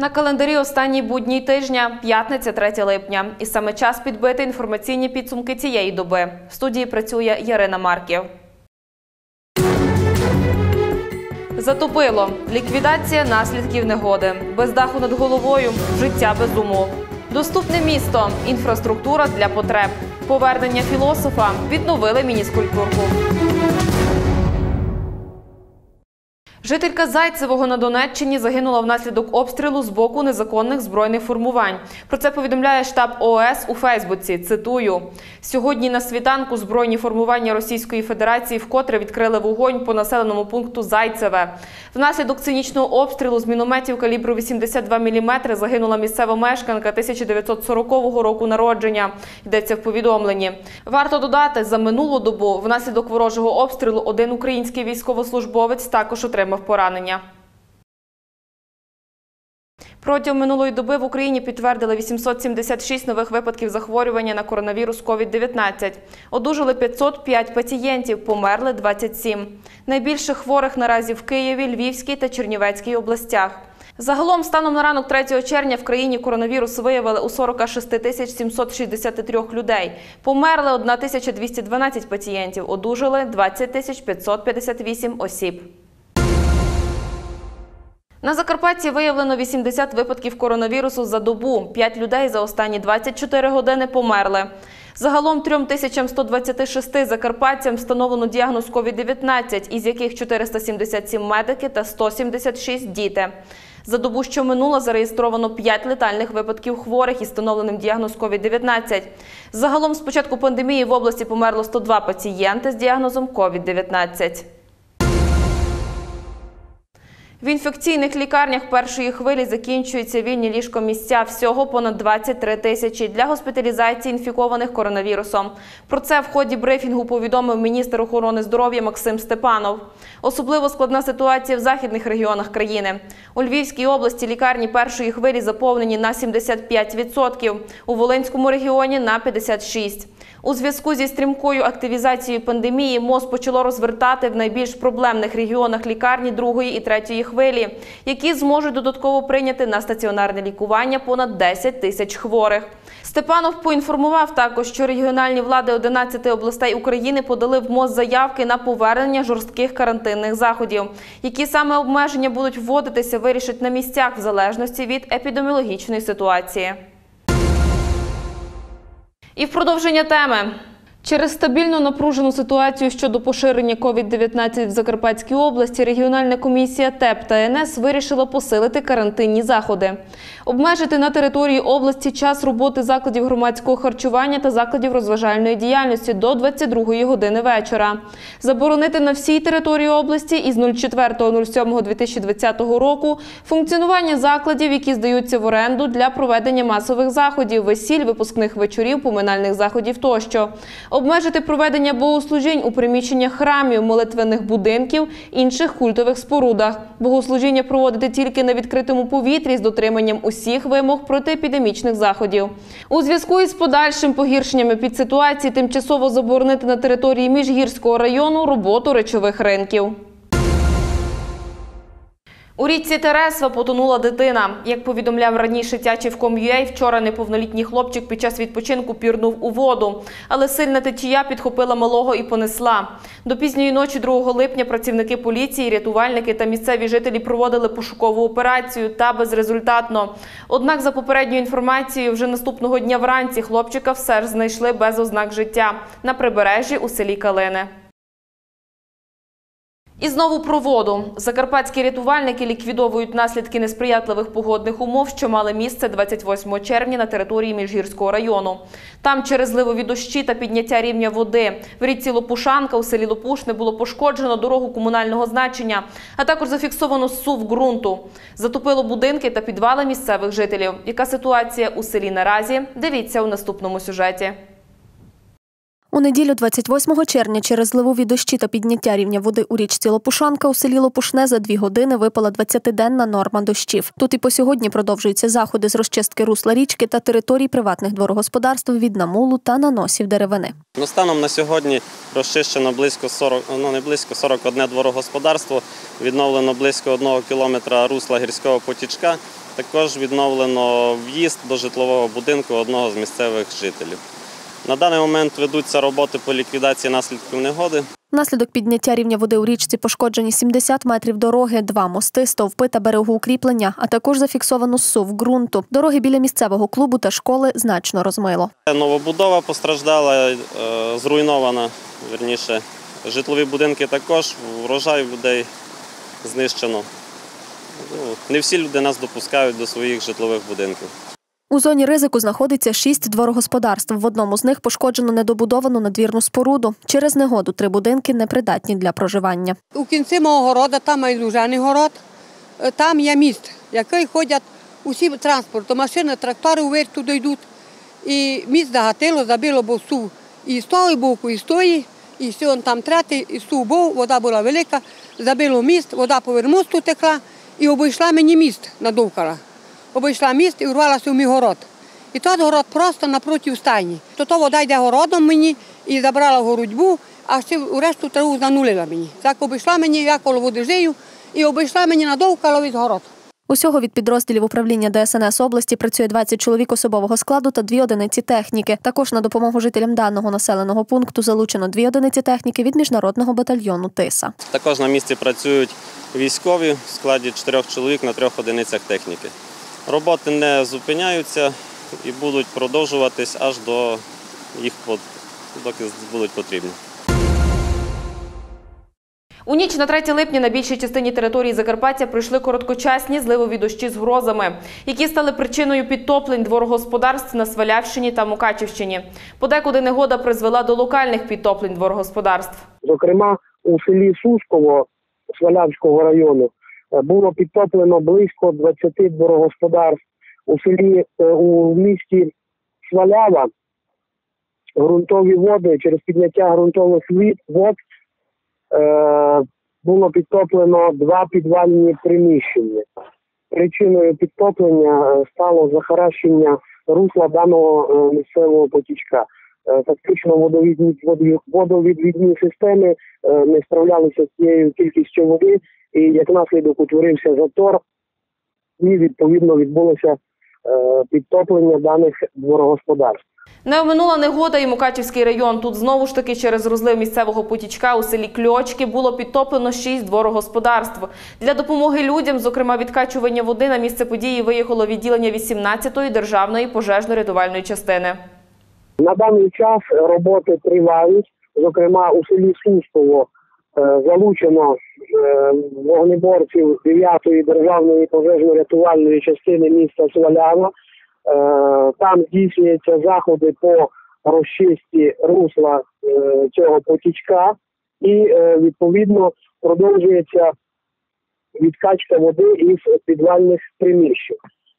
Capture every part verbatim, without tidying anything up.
На календарі останній будній тижня – п'ятниця, третє липня. І саме час підбити інформаційні підсумки цієї доби. В студії працює Ярина Марків. Затопило. Ліквідація наслідків негоди. Без даху над головою. Життя без умов. Доступне місто. Інфраструктура для потреб. Повернення філософа. Відновили міні-скульптурку. Жителька Зайцевого на Донеччині загинула внаслідок обстрілу з боку незаконних збройних формувань. Про це повідомляє штаб О С у Фейсбуці. Цитую. «Сьогодні на світанку збройні формування Російської Федерації вкотре відкрили вогонь по населеному пункту Зайцеве. Внаслідок цинічного обстрілу з мінометів калібру вісімдесят два міліметри загинула місцева мешканка тисяча дев'ятсот сорокового року народження», йдеться в повідомленні. Варто додати, за минулу добу внаслідок ворожого обстрілу один український військовослужбовець також отримав поранення. Протягом минулої доби в Україні підтвердили вісімсот сімдесят шість нових випадків захворювання на коронавірус ковід дев'ятнадцять. Одужали п'ятсот п'ять пацієнтів, померли двадцять сім. Найбільше хворих наразі в Києві, Львівській та Чернівецькій областях. Загалом, станом на ранок третього червня в країні коронавірус виявили у сорок шість тисяч сімсот шістдесят три людей. Померли тисяча двісті дванадцять пацієнтів, одужали двадцять тисяч п'ятсот п'ятдесят вісім осіб. На Закарпатті виявлено вісімдесят випадків коронавірусу за добу. п'ять людей за останні двадцять чотири години померли. Загалом трьом тисячам ста двадцяти шести закарпатцям встановлено діагноз ковід дев'ятнадцять, із яких чотириста сімдесят сім медики та сто сімдесят шість діти. За добу, що минула, зареєстровано п'ять летальних випадків хворих із встановленим діагноз ковід дев'ятнадцять. Загалом з початку пандемії в області померло сто два пацієнти з діагнозом ковід дев'ятнадцять. В інфекційних лікарнях першої хвилі закінчуються вільні ліжкомісця. Всього понад двадцять три тисячі для госпіталізації інфікованих коронавірусом. Про це в ході брифінгу повідомив міністр охорони здоров'я Максим Степанов. Особливо складна ситуація в західних регіонах країни. У Львівській області лікарні першої хвилі заповнені на сімдесят п'ять відсотків, у Волинському регіоні – на п'ятдесят шість відсотків. У зв'язку зі стрімкою активізацією пандемії МОЗ почало розвертати в найбільш проблемних регіонах лікарні другої і третьої хвилі, які зможуть додатково прийняти на стаціонарне лікування понад десять тисяч хворих. Степанов поінформував також, що регіональні влади одинадцяти областей України подали в МОЗ заявки на повернення жорстких карантинних заходів. Які саме обмеження будуть вводитися, вирішать на місцях в залежності від епідеміологічної ситуації. І в продовження теми. Через стабільно напружену ситуацію щодо поширення ковід дев'ятнадцять в Закарпатській області регіональна комісія Т Е П та Ен С вирішила посилити карантинні заходи. Обмежити на території області час роботи закладів громадського харчування та закладів розважальної діяльності до двадцять другої години вечора. Заборонити на всій території області із четвертого сьомого дві тисячі двадцятого року функціонування закладів, які здаються в оренду для проведення масових заходів, весіль, випускних вечорів, поминальних заходів тощо. Обмежити проведення богослужінь у приміщеннях храмів, молитвенних будинків, інших культових спорудах. Богослужіння проводити тільки на відкритому повітрі з дотриманням усіх вимог протиепідемічних заходів. У зв'язку із подальшим погіршенням епідситуації тимчасово заборонити на території Міжгірського району роботу речових ринків. У річці Тересва потонула дитина. Як повідомляв раніше Тячів точка ком точка ю а, вчора неповнолітній хлопчик під час відпочинку пірнув у воду. Але сильна течія підхопила малого і понесла. До пізньої ночі другого липня працівники поліції, рятувальники та місцеві жителі проводили пошукову операцію, та безрезультатно. Однак, за попередньою інформацією, вже наступного дня вранці хлопчика все ж знайшли без ознак життя на прибережжі у селі Калини. І знову про воду. Закарпатські рятувальники ліквідовують наслідки несприятливих погодних умов, що мали місце двадцять восьмого червня на території Міжгірського району. Там через зливові дощі та підняття рівня води в річці Лопушанка у селі Лопушне було пошкоджено дорогу комунального значення, а також зафіксовано зсув ґрунту. Затопило будинки та підвали місцевих жителів. Яка ситуація у селі наразі? Дивіться у наступному сюжеті. У неділю двадцять восьмого червня через зливові дощі та підняття рівня води у річці Лопушанка у селі Лопушне за дві години випала двадцятиденна норма дощів. Тут і по сьогодні продовжуються заходи з розчистки русла річки та територій приватних дворогосподарств від намулу та наносів деревини. Ну, станом на сьогодні розчищено близько сорок, ну не близько, сорок одне дворогосподарство, відновлено близько одного кілометра русла гірського потічка, також відновлено в'їзд до житлового будинку одного з місцевих жителів. На даний момент ведуться роботи по ліквідації наслідків негоди. Внаслідок підняття рівня води у річці пошкоджені сімдесят метрів дороги, два мости, стовпи та берегоукріплення, а також зафіксовано зсув ґрунту. Дороги біля місцевого клубу та школи значно розмило. Новобудова постраждала, зруйнована, вірніше, житлові будинки також, врожай людей знищено. Не всі люди нас допускають до своїх житлових будинків. У зоні ризику знаходиться шість дворогосподарств. В одному з них пошкоджено недобудовану надвірну споруду. Через негоду три будинки непридатні для проживання. У кінці мого городу, там є лужаний город, там є міст, який ходять усі транспорти, машини, трактори вверх туди йдуть. І міст загатило, забило босу і з того боку, і з тої, і все, там третій, і з того боку, вода була велика, забило міст, вода поверх мосту текла і обійшла мені міст надовкола. Обійшла міст і урвалася в мій город. І той город просто напроти стайні. То то вода йде городом мені і забрала городьбу, а ще у решту траву занулила мені. Так обійшла мені, я коло води жию, і обійшла мені надовкола весь город. Усього від підрозділів управління Де Ес Ен Ес області працює двадцять чоловік особового складу та дві одиниці техніки. Також на допомогу жителям даного населеного пункту залучено дві одиниці техніки від міжнародного батальйону Тиса. Також на місці працюють військові в складі чотирьох чоловік на трьох одиницях техніки. Роботи не зупиняються і будуть продовжуватись аж до їх, доки будуть потрібні. У ніч на третє липня на більшій частині території Закарпаття прийшли короткочасні зливові дощі з грозами, які стали причиною підтоплень дворогосподарств на Свалявщині та Мукачівщині. Подекуди негода призвела до локальних підтоплень дворогосподарств. Зокрема, у селі Сусково Свалявського району було підтоплено близько двадцяти дворогосподарств. У селі, у місті Свалява ґрунтові води, через підняття ґрунтових вод е, було підтоплено два підвальні приміщення. Причиною підтоплення стало захаращення русла даного місцевого потічка. Фактично водовідні, водовідвідні системи не справлялися з цією кількістю води, і як наслідок утворився затор, і відповідно відбулося підтоплення даних дворогосподарств. Не оминула негода і Мукачівський район. Тут знову ж таки через розлив місцевого потічка у селі Кльочки було підтоплено шість дворогосподарств. Для допомоги людям, зокрема відкачування води, на місце події виїхало відділення вісімнадцятої державної пожежно-рятувальної частини. На даний час роботи тривають. Зокрема, у селі Сусково залучено вогнеборців дев'ятої державної пожежно-рятувальної частини міста Свалява. Там здійснюються заходи по розчистці русла цього потічка і, відповідно, продовжується відкачка води із підвальних приміщень.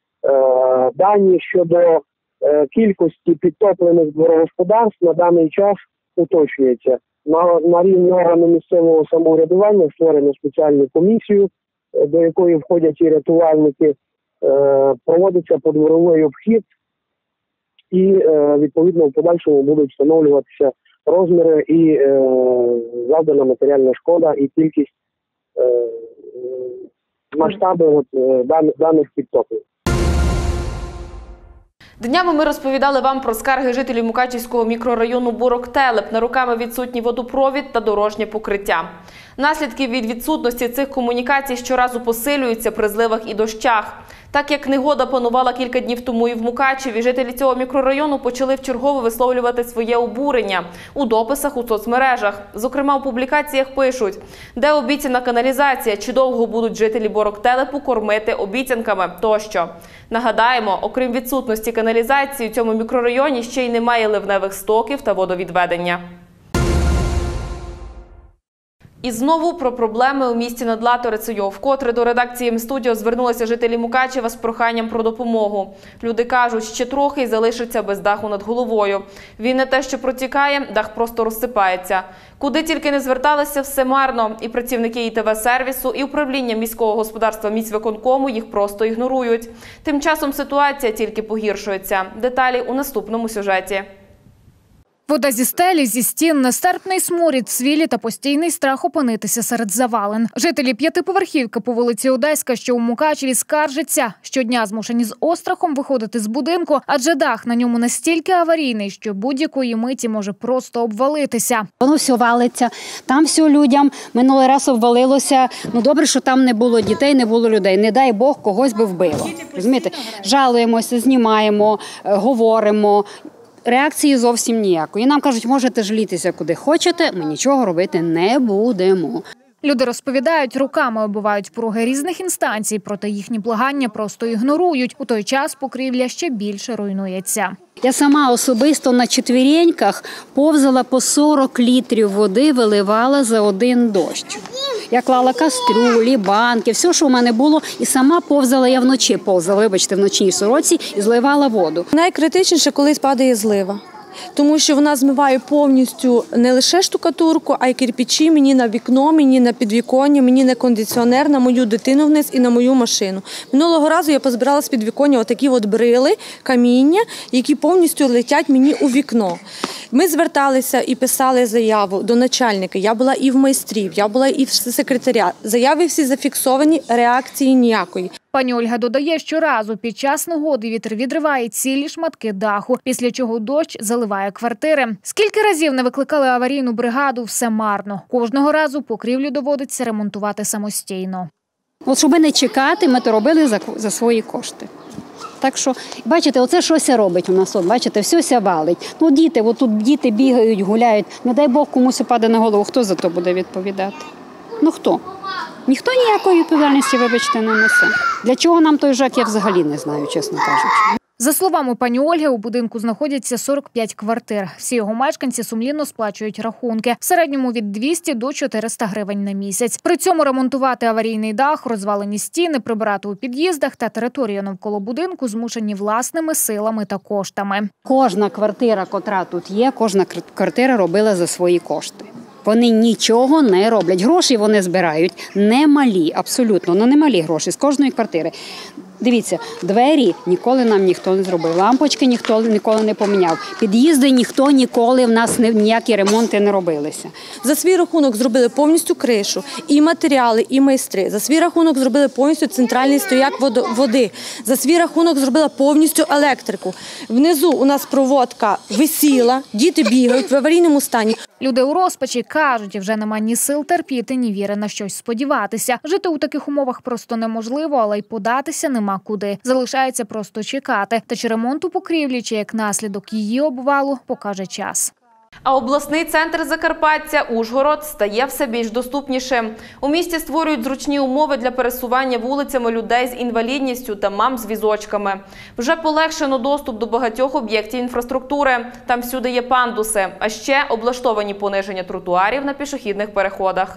Дані щодо кількості підтоплених дворогосподарств на даний час уточнюється. На, на рівні органу місцевого самоврядування створено спеціальну комісію, до якої входять і рятувальники, е, проводиться подворовий обхід і, е, відповідно, в подальшому будуть встановлюватися розміри і е, завдана матеріальна шкода, і кількість е, масштаби от, е, даних, даних підтоплень. Днями ми розповідали вам про скарги жителів Мукачівського мікрорайону Бурок-Телеп на роками відсутній водопровід та дорожнє покриття. Наслідки від відсутності цих комунікацій щоразу посилюються при зливах і дощах. Так як негода панувала кілька днів тому і в Мукачеві, жителі цього мікрорайону почали вчергове висловлювати своє обурення у дописах у соцмережах. Зокрема, у публікаціях пишуть, де обіцяна каналізація, чи довго будуть жителі Бурок-Телепу кормити обіцянками тощо. Нагадаємо, окрім відсутності каналізації, у цьому мікрорайоні ще й немає ливневих стоків та водовідведення. І знову про проблеми у місті над Латорицею. Вкотре до редакції М-студіо звернулися жителі Мукачева з проханням про допомогу. Люди кажуть, ще трохи і залишиться без даху над головою. Він не те, що протікає, дах просто розсипається. Куди тільки не зверталися, все марно. І працівники І Те Ве-сервісу, і управління міського господарства міськвиконкому їх просто ігнорують. Тим часом ситуація тільки погіршується. Деталі у наступному сюжеті. Вода зі стелі, зі стін, нестерпний сморід, цвілі та постійний страх опинитися серед завалин. Жителі п'ятиповерхівки по вулиці Одеська, що у Мукачеві, скаржаться. Щодня змушені з острахом виходити з будинку, адже дах на ньому настільки аварійний, що будь-якої миті може просто обвалитися. Воно все валиться, там все людям. Минулий раз обвалилося. Ну добре, що там не було дітей, не було людей. Не дай Бог, когось би вбило. Розумієте? Жалуємося, знімаємо, говоримо. Реакції зовсім ніякої. І нам кажуть, можете жалітися куди хочете, ми нічого робити не будемо. Люди розповідають, руками оббивають пороги різних інстанцій, проте їхні благання просто ігнорують. У той час покрівля ще більше руйнується. Я сама особисто на четвіреньках повзала по сорок літрів води, виливала за один дощ. Я клала каструлі, банки, все, що в мене було, і сама повзала, я вночі повзала, вибачте, в ночній сороці, і зливала воду. Найкритичніше, коли падає злива. Тому що вона змиває повністю не лише штукатурку, а й кирпичі мені на вікно, мені на підвіконня, мені на кондиціонер, на мою дитину вниз і на мою машину. Минулого разу я позбирала з підвіконня отакі от брили, каміння, які повністю летять мені у вікно. Ми зверталися і писали заяву до начальника. Я була і в майстрів, я була і в секретаря. Заяви всі зафіксовані, реакції ніякої. Пані Ольга додає, що разу під час негоди вітер відриває цілі шматки даху, після чого дощ заливає квартири. Скільки разів не викликали аварійну бригаду, все марно. Кожного разу покрівлю доводиться ремонтувати самостійно. От щоб не чекати, ми то робили за, за свої кошти. Так що, бачите, оце щось робить у нас, от, бачите, все валить. Ну, діти, от тут діти бігають, гуляють, не дай Бог комусь паде на голову, хто за то буде відповідати? Ну, хто? Ніхто ніякої відповідальності, вибачте, не несе. Для чого нам той ЖЕК, я взагалі не знаю, чесно кажучи. За словами пані Ольги, у будинку знаходяться сорок п'ять квартир. Всі його мешканці сумлінно сплачують рахунки. В середньому від двохсот до чотирьохсот гривень на місяць. При цьому ремонтувати аварійний дах, розвалені стіни, прибирати у під'їздах та територію навколо будинку змушені власними силами та коштами. Кожна квартира, котра тут є, кожна квартира робила за свої кошти. Вони нічого не роблять. Гроші вони збирають немалі, абсолютно, ну немалі гроші з кожної квартири. Дивіться, двері ніколи нам ніхто не зробив, лампочки ніхто ніколи не поміняв, під'їзди ніхто ніколи в нас ніякі ремонти не робилися. За свій рахунок зробили повністю кришу, і матеріали, і майстри. За свій рахунок зробили повністю центральний стояк води. За свій рахунок зробила повністю електрику. Внизу у нас проводка висіла, діти бігають в аварійному стані. Люди у розпачі кажуть, вже нема ні сил терпіти, ні віри на щось сподіватися. Жити у таких умовах просто неможливо, але й податися нема куди. Залишається просто чекати. Та чи ремонт у покрівлі, чи як наслідок її обвалу, покаже час. А обласний центр Закарпаття – Ужгород стає все більш доступнішим. У місті створюють зручні умови для пересування вулицями людей з інвалідністю та мам з візочками. Вже полегшено доступ до багатьох об'єктів інфраструктури. Там всюди є пандуси, а ще облаштовані пониження тротуарів на пішохідних переходах.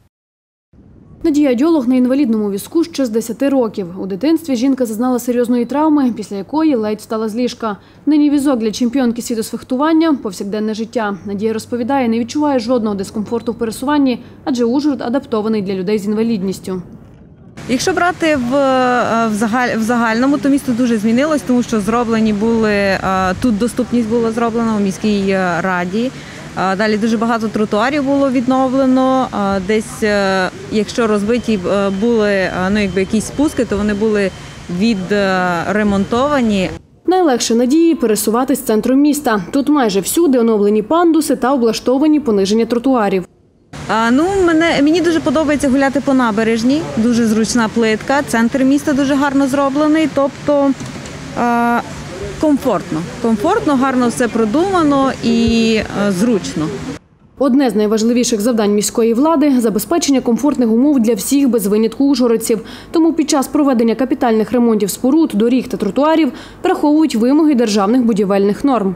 Надія Дьолог на інвалідному візку ще з десяти років. У дитинстві жінка зазнала серйозної травми, після якої ледь встала з ліжка. Нині візок для чемпіонки світу з фехтування – повсякденне життя. Надія розповідає, не відчуває жодного дискомфорту в пересуванні, адже Ужгород адаптований для людей з інвалідністю. Якщо брати в, в, загаль, в загальному, то місто дуже змінилось, тому що зроблені були, тут доступність була зроблена у міській раді. Далі дуже багато тротуарів було відновлено, десь, якщо розбиті були ну, якби якісь спуски, то вони були відремонтовані. Найлегше Надії пересуватись центром міста. Тут майже всюди оновлені пандуси та облаштовані пониження тротуарів. А, ну, мене, мені дуже подобається гуляти по набережній, дуже зручна плитка, центр міста дуже гарно зроблений, тобто а, комфортно. Комфортно, гарно все продумано і а, зручно. Одне з найважливіших завдань міської влади – забезпечення комфортних умов для всіх без винятку ужгородців. Тому під час проведення капітальних ремонтів споруд, доріг та тротуарів враховують вимоги державних будівельних норм.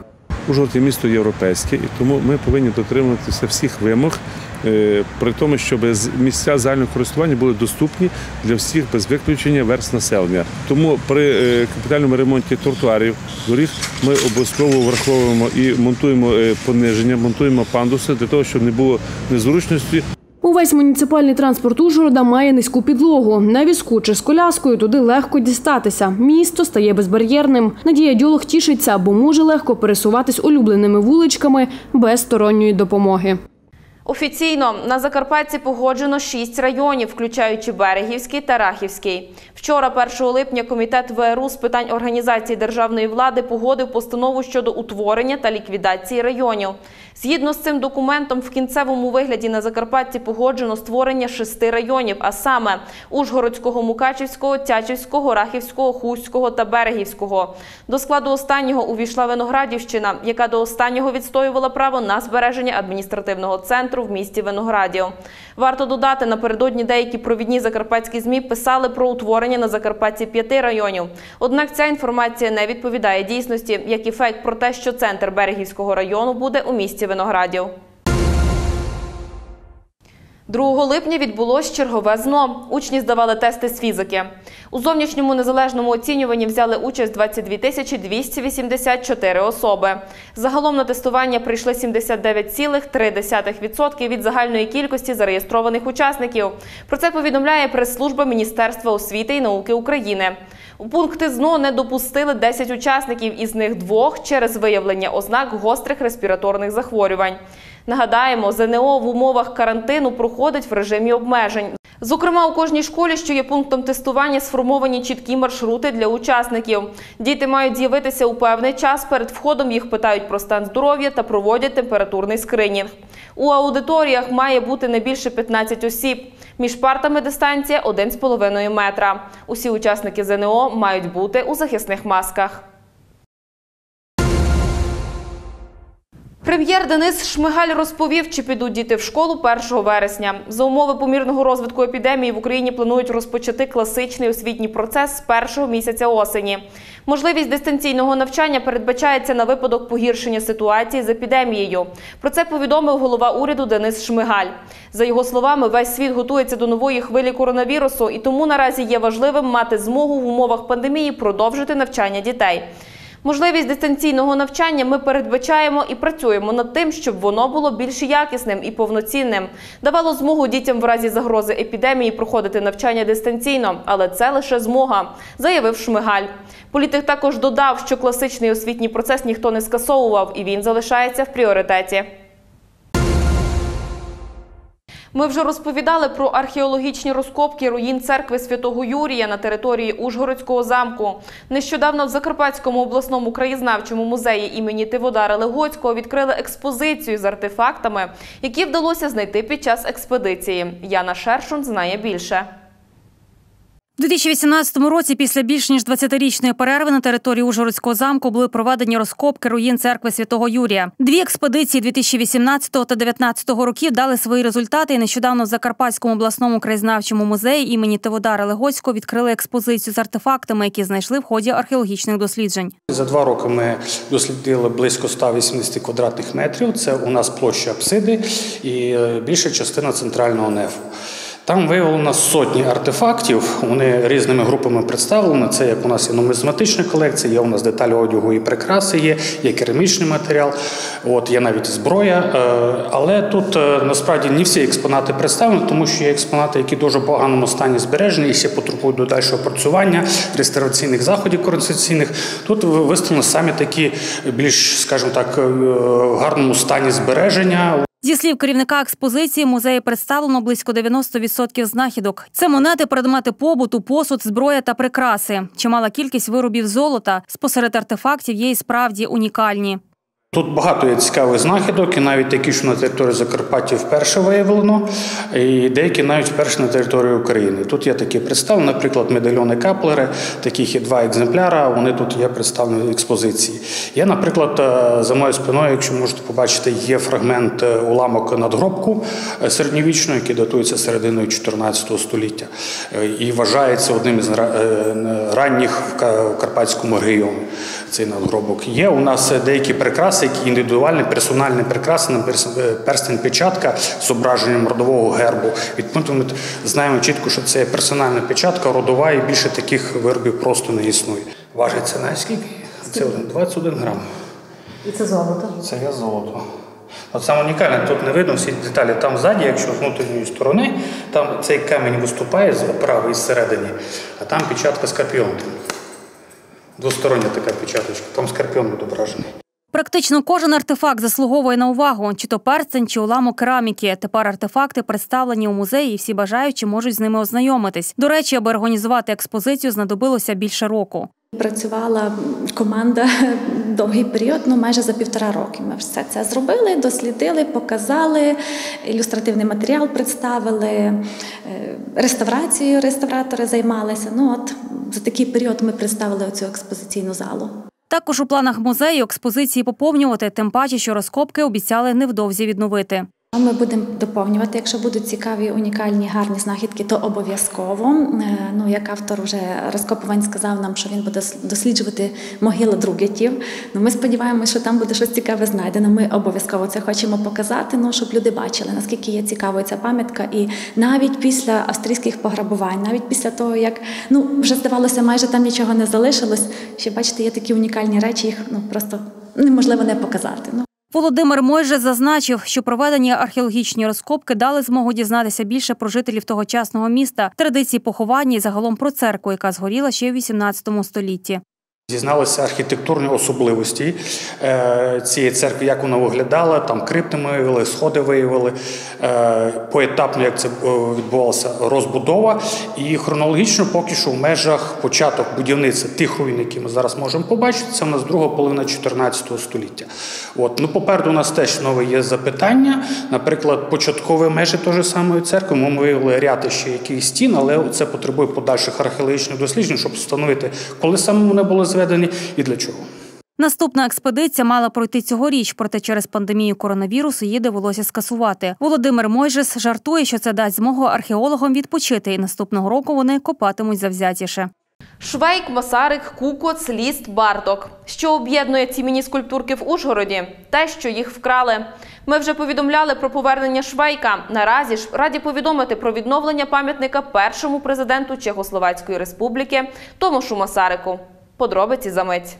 Ужгород є місто європейське, і тому ми повинні дотримуватися всіх вимог, при тому, щоб місця загального користування були доступні для всіх без виключення верств населення. Тому при капітальному ремонті тротуарів, доріг ми обов'язково враховуємо і монтуємо пониження, монтуємо пандуси для того, щоб не було незручності. Увесь муніципальний транспорт Ужгорода має низьку підлогу. На візку чи з коляскою туди легко дістатися. Місто стає безбар'єрним. Надія Дьолог тішиться, бо може легко пересуватись улюбленими вуличками без сторонньої допомоги. Офіційно на Закарпатті погоджено шість районів, включаючи Берегівський та Рахівський. Вчора, першого липня, Комітет В Р У з питань організації державної влади погодив постанову щодо утворення та ліквідації районів. Згідно з цим документом, в кінцевому вигляді на Закарпатті погоджено створення шести районів, а саме Ужгородського, Мукачівського, Тячівського, Рахівського, Хустського та Берегівського. До складу останнього увійшла Виноградівщина, яка до останнього відстоювала право на збереження адміністративного центру в місті Виноградів. Варто додати, напередодні деякі провідні закарпатські ЗМІ писали про утворення на Закарпатті п'яти районів. Однак ця інформація не відповідає дійсності, як і фейк про те, що центр Берегівського району буде у місті Виноградів. другого липня відбулось чергове ЗНО. Учні здавали тести з фізики. У зовнішньому незалежному оцінюванні взяли участь двадцять дві тисячі двісті вісімдесят чотири особи. Загалом на тестування прийшли сімдесят дев'ять цілих три десятих відсотка від загальної кількості зареєстрованих учасників. Про це повідомляє прес-служба Міністерства освіти і науки України. У пункти ЗНО не допустили десять учасників, із них двох через виявлення ознак гострих респіраторних захворювань. Нагадаємо, ЗНО в умовах карантину проходить в режимі обмежень. Зокрема, у кожній школі, що є пунктом тестування, сформовані чіткі маршрути для учасників. Діти мають з'явитися у певний час, перед входом їх питають про стан здоров'я та проводять температурний скринінг. У аудиторіях має бути не більше п'ятнадцять осіб. Між партами дистанція один з половиною метра. Усі учасники ЗНО мають бути у захисних масках. Прем'єр Денис Шмигаль розповів, чи підуть діти в школу першого вересня. За умови помірного розвитку епідемії в Україні планують розпочати класичний освітній процес з першого місяця осені. Можливість дистанційного навчання передбачається на випадок погіршення ситуації з епідемією. Про це повідомив голова уряду Денис Шмигаль. За його словами, весь світ готується до нової хвилі коронавірусу, і тому наразі є важливим мати змогу в умовах пандемії продовжити навчання дітей. Можливість дистанційного навчання ми передбачаємо і працюємо над тим, щоб воно було більш якісним і повноцінним. Давало змогу дітям в разі загрози епідемії проходити навчання дистанційно, але це лише змога, заявив Шмигаль. Політик також додав, що класичний освітній процес ніхто не скасовував і він залишається в пріоритеті. Ми вже розповідали про археологічні розкопки руїн церкви Святого Юрія на території Ужгородського замку. Нещодавно в Закарпатському обласному краєзнавчому музеї імені Тиводара Легоцького відкрили експозицію з артефактами, які вдалося знайти під час експедиції. Яна Шершун знає більше. У дві тисячі вісімнадцятому році, після більш ніж двадцятирічної перерви, на території Ужгородського замку були проведені розкопки руїн церкви Святого Юрія. Дві експедиції дві тисячі вісімнадцятого та дві тисячі дев'ятнадцятого років дали свої результати, і нещодавно в Закарпатському обласному краєзнавчому музеї імені Тиводара Легоцького відкрили експозицію з артефактами, які знайшли в ході археологічних досліджень. За два роки ми дослідили близько ста вісімдесяти квадратних метрів. Це у нас площа апсиди і більша частина центрального нефу. Там виявлено сотні артефактів, вони різними групами представлені. Це як у нас є нумізматична колекція, є у нас деталі одягу і прикраси, є, є керамічний матеріал, от, є навіть зброя. Але тут насправді не всі експонати представлені, тому що є експонати, які в дуже поганому стані збережені і ще потребують додальшого опрацювання, реставраційних заходів консерваційних. Тут виставлені самі такі більш, скажімо так, в гарному стані збереження. Зі слів керівника експозиції, музеї представлено близько дев'яносто відсотків знахідок. Це монети, предмети побуту, посуд, зброя та прикраси. Чимала кількість виробів золота спосеред артефактів є і справді унікальні. Тут багато є цікавих знахідок, і навіть такі, що на території Закарпаття вперше виявлено, і деякі навіть вперше на території України. Тут є такі представлені, наприклад, медальйони Каплери, таких є два екземпляри, вони тут є представлені в експозиції. Є, наприклад, за моєю спиною, якщо можете побачити, є фрагмент уламок надгробку середньовічного, який датується серединою чотирнадцятого століття і вважається одним із ранніх в Карпатському регіоні цей надгробок. Є у нас деякі прикраси, прикраси, які індивідуальні, персональні прикраси, перстень печатка з зображенням родового гербу. Відповідно, ми знаємо чітко, що це персональна печатка, родова, і більше таких виробів просто не існує. Важить це наскільки? Це двадцять один грам. І це золото? Це є золото. От саме унікальне, тут не видно всі деталі. Там ззаді, якщо з внутрішньої сторони, там цей камінь виступає з правої зсередині, а там печатка скорпіон. Двостороння така печаточка, там скорпіон відображений. Практично кожен артефакт заслуговує на увагу, чи то перстень, чи уламок кераміки. Тепер артефакти представлені у музеї, і всі бажаючі можуть з ними ознайомитись. До речі, аби організувати експозицію, знадобилося більше року. Працювала команда довгий період, ну майже за півтора роки. Ми все це зробили, дослідили, показали, ілюстративний матеріал представили, реставрацією реставратори займалися. Ну от за такий період ми представили оцю експозиційну залу. Також у планах музею експозиції поповнювати, тим паче, що розкопки обіцяли невдовзі відновити. Ми будемо доповнювати, якщо будуть цікаві, унікальні, гарні знахідки, то обов'язково. Ну, як автор вже розкопувань сказав нам, що він буде досліджувати могили другетів. Ну, ми сподіваємося, що там буде щось цікаве знайдено. Ми обов'язково це хочемо показати, ну, щоб люди бачили, наскільки є цікавою ця пам'ятка. І навіть після австрійських пограбувань, навіть після того, як ну, вже здавалося, майже там нічого не залишилось, ще, бачите, є такі унікальні речі, їх ну, просто неможливо не показати. Ну. Володимир Мойжес зазначив, що проведені археологічні розкопки дали змогу дізнатися більше про жителів тогочасного міста, традиції поховання і загалом про церкву, яка згоріла ще у вісімнадцятому столітті. Дізналися архітектурні особливості цієї церкви, як вона виглядала, там крипти ми виявили, сходи виявили, поетапно, як це відбувалася розбудова. І хронологічно поки що в межах початок будівництва тих руїн, які ми зараз можемо побачити, це в нас друга половина чотирнадцятого століття. От. Ну, попереду у нас теж нове є запитання. Наприклад, початкові межі тої самої церкви, ми виявили ряд ще якихось стін, але це потребує подальших археологічних досліджень, щоб встановити, коли саме вони були зведені і для чого. Наступна експедиція мала пройти цьогоріч, проте через пандемію коронавірусу її довелося скасувати. Володимир Мойжес жартує, що це дасть змогу археологам відпочити, і наступного року вони копатимуть завзятіше. Швейк, Масарик, Кукоц, Ліст, Барток. Що об'єднує ці міні-скульптурки в Ужгороді? Те, що їх вкрали. Ми вже повідомляли про повернення Швейка. Наразі ж раді повідомити про відновлення пам'ятника першому президенту Чехословацької республіки Томашу Масарику. Подробиці за мить.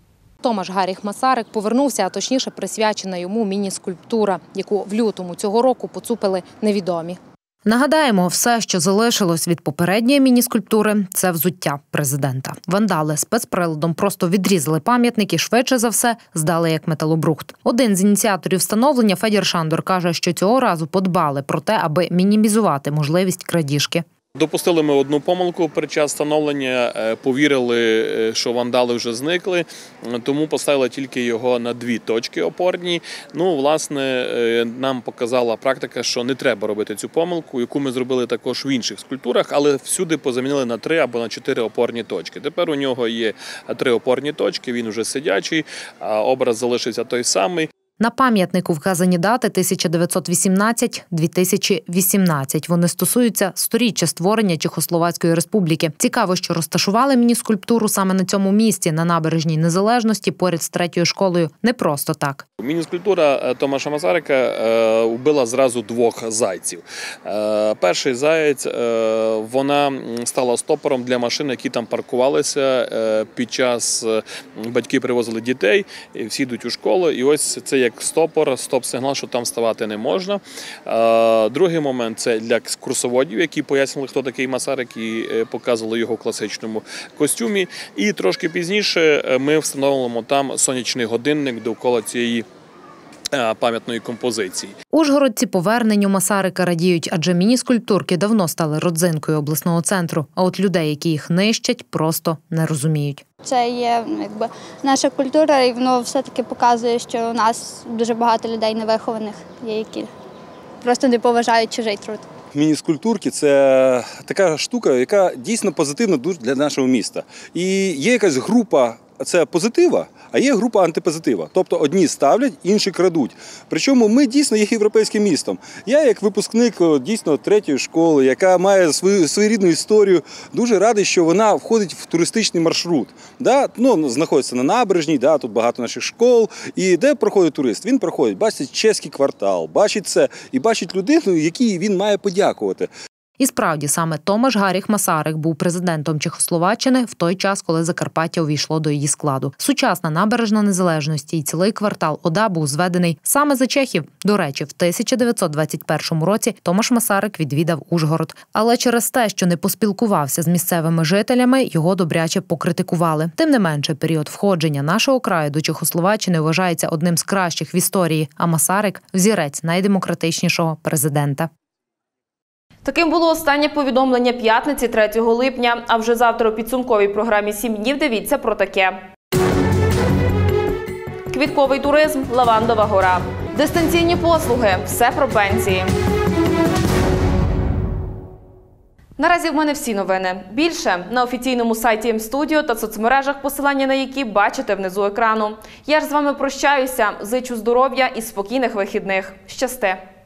Томаш Гарріх Масарик повернувся, а точніше присвячена йому міні-скульптура, яку в лютому цього року поцупили невідомі. Нагадаємо, все, що залишилось від попередньої міні-скульптури – це взуття президента. Вандали спецприладом просто відрізали пам'ятник і, швидше за все, здали як металобрухт. Один з ініціаторів встановлення, Федір Шандор, каже, що цього разу подбали про те, аби мінімізувати можливість крадіжки. Допустили ми одну помилку під час встановлення, повірили, що вандали вже зникли, тому поставили тільки його на дві точки опорні. Ну, власне, нам показала практика, що не треба робити цю помилку, яку ми зробили також в інших скульптурах, але всюди позамінили на три або на чотири опорні точки. Тепер у нього є три опорні точки, він вже сидячий, а образ залишився той самий. На пам'ятнику вказані дати тисяча дев'ятсот вісімнадцять - дві тисячі вісімнадцять. Вони стосуються сторіччя створення Чехословацької республіки. Цікаво, що розташували міні-скульптуру саме на цьому місці, на набережній Незалежності, поряд з третьою школою. Не просто так. Міні-скульптура Томаша Масарика вбила зразу двох зайців. Перший заєць, вона стала стопором для машин, які там паркувалися. Під час батьки привозили дітей, всі йдуть у школу, і ось це як стопор, стоп-сигнал, що там ставати не можна. Другий момент – це для екскурсоводів, які пояснили, хто такий Масарик, і показували його в класичному костюмі. І трошки пізніше ми встановимо там сонячний годинник довкола цієї пам'ятної композиції. Ужгородці поверненню Масарика радіють, адже міні-скульптурки давно стали родзинкою обласного центру, а от людей, які їх нищать, просто не розуміють. Це є якби наша культура, і воно все-таки показує, що у нас дуже багато людей невихованих є, які просто не поважають чужий труд. Міні-скульптурки – це така штука, яка дійсно позитивна дуже для нашого міста. І є якась група, це позитива, а є група антипозитива. Тобто одні ставлять, інші крадуть. Причому ми дійсно є європейським містом. Я як випускник дійсно третьої школи, яка має свою своєрідну історію, дуже радий, що вона входить в туристичний маршрут. Да? Ну, знаходиться на набережній, да? Тут багато наших школ. І де проходить турист? Він проходить, бачить чеський квартал, бачить це і бачить людину, якій він має подякувати. І справді, саме Томаш Гарріх Масарик був президентом Чехословаччини в той час, коли Закарпаття увійшло до її складу. Сучасна набережна Незалежності і цілий квартал ОДА був зведений саме за чехів. До речі, в тисяча дев'ятсот двадцять першому році Томаш Масарик відвідав Ужгород. Але через те, що не поспілкувався з місцевими жителями, його добряче покритикували. Тим не менше, період входження нашого краю до Чехословаччини вважається одним з кращих в історії, а Масарик – взірець найдемократичнішого президента. Таким було останнє повідомлення п'ятниці третього липня. А вже завтра у підсумковій програмі «Сім днів» дивіться про таке. Квітковий туризм, Лавандова гора. Дистанційні послуги – все про пенсії. Наразі в мене всі новини. Більше на офіційному сайті М-студіо та соцмережах, посилання на які бачите внизу екрану. Я ж з вами прощаюся. Зичу здоров'я і спокійних вихідних. Щасти!